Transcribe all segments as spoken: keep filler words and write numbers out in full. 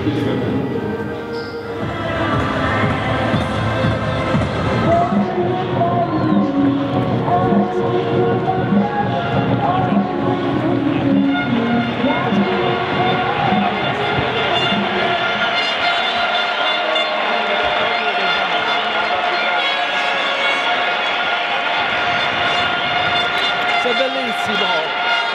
Sei bellissimo!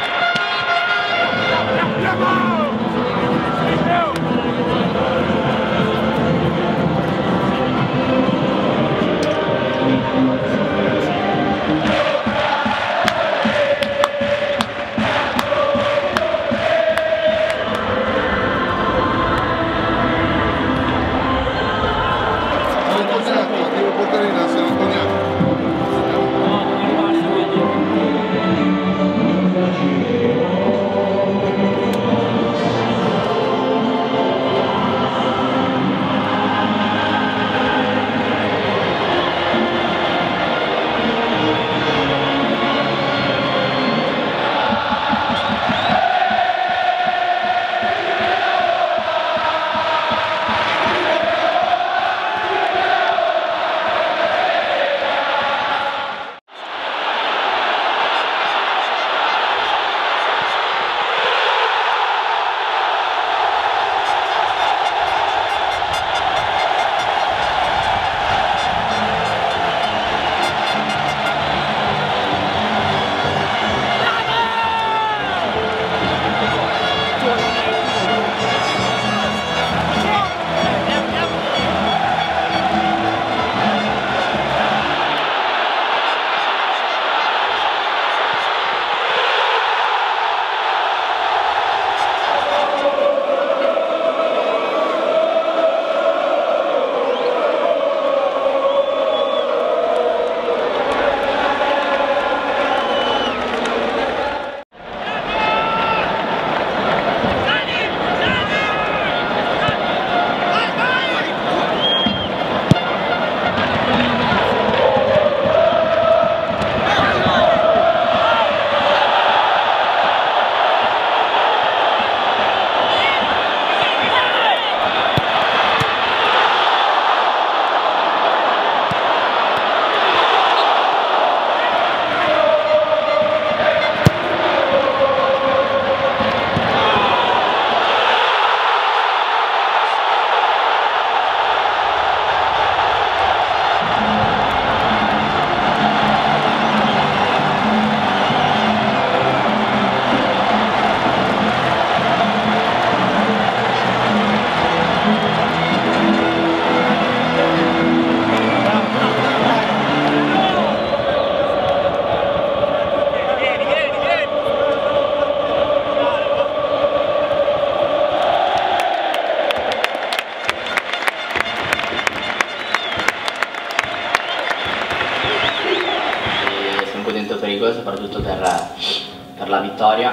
pericolo soprattutto per, per la vittoria,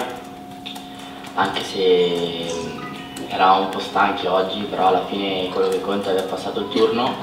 anche se eravamo un po' stanchi oggi, però alla fine quello che conta è aver passato il turno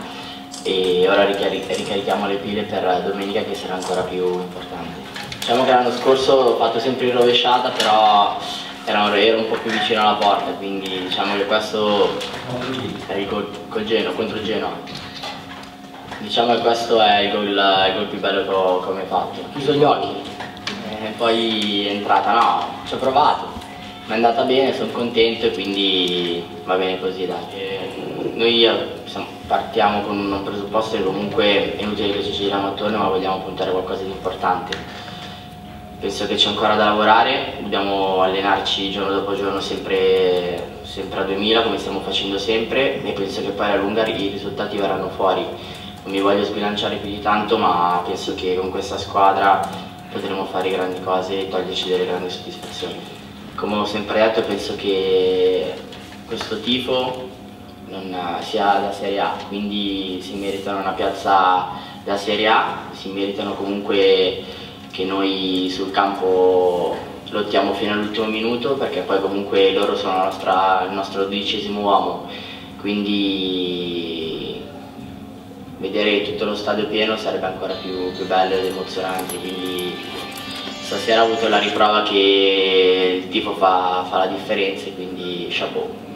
e ora ricarichiamo le pile per domenica, che sarà ancora più importante. Diciamo che l'anno scorso ho fatto sempre in rovesciata, però ero, ero un po' più vicino alla porta, quindi diciamo che questo è il gol col Genoa, contro il Genoa. Diciamo che questo è il gol, il gol più bello che ho, che ho mai fatto. Ho chiuso gli occhi e poi è entrata, no, ci ho provato, mi è andata bene, sono contento e quindi va bene così, dai. E noi partiamo con un presupposto che comunque è inutile che ci giriamo attorno, ma vogliamo puntare a qualcosa di importante. Penso che c'è ancora da lavorare, dobbiamo allenarci giorno dopo giorno sempre, sempre a duemila come stiamo facendo sempre, e penso che poi alla lunga i risultati verranno fuori. Non mi voglio sbilanciare più di tanto, ma penso che con questa squadra potremo fare grandi cose e toglierci delle grandi soddisfazioni. Come ho sempre detto, penso che questo tifo non sia da Serie A, quindi si meritano una piazza da Serie A, si meritano comunque che noi sul campo lottiamo fino all'ultimo minuto, perché poi comunque loro sono la nostra, il nostro dodicesimo uomo, quindi vedere tutto lo stadio pieno sarebbe ancora più, più bello ed emozionante, quindi stasera ho avuto la riprova che il tifo fa, fa la differenza, quindi chapeau.